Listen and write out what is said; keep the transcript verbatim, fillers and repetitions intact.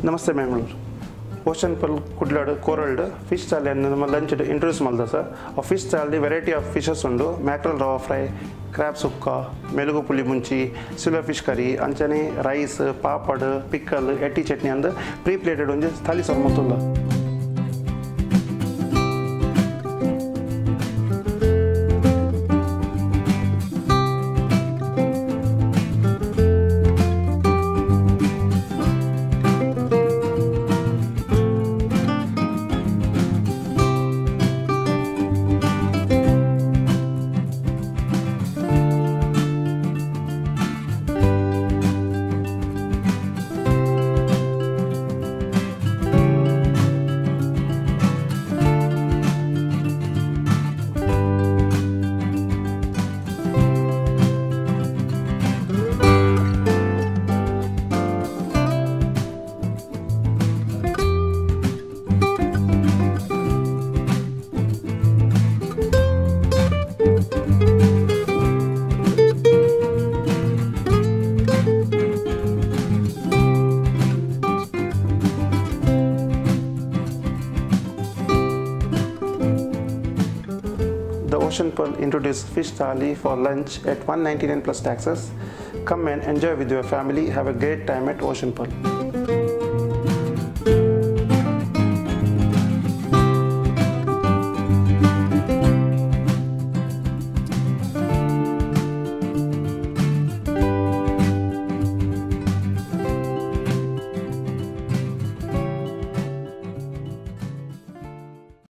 ನಮಸ್ತೆ ಮ್ಯಾಂಗ್ಳೂರ್ ಓಷನ್ ಪಲ್ ಕುಡ್ಲಾಡ್ ಕೋರಲ್ಡ್ ಫಿಶ್ ಥಾಲಿ ನಮ್ಮ lunch introduce ಮಾಡಿದೆ ಸರ್ ಆ fish thali variety of fishes ಉಂಡು mackerel rava fry crab sukka ಮೆಲುಗು ಪುಳಿ ಮುಂಚಿ ಸಿಲ್ವರ್ ಫಿಶ್ ಕರಿ ಅಂಚನೆ ರೈಸ್ ಪಾಪಡ್ ಪಿಕ್ಕಲ್ ಎಟ್ಟಿ ಚಟ್ನಿ ಅಂದು ಪ್ರೀ ಪ್ಲೇಟೆಡ್ ಒಂಜಿ ಥಾಲಿ ಸರ್ ಮೊತ್ತಲ್ಲ. The Ocean Pearl introduced fish thali for lunch at one ninety-nine plus taxes. Come and enjoy with your family. Have a great time at Ocean Pearl.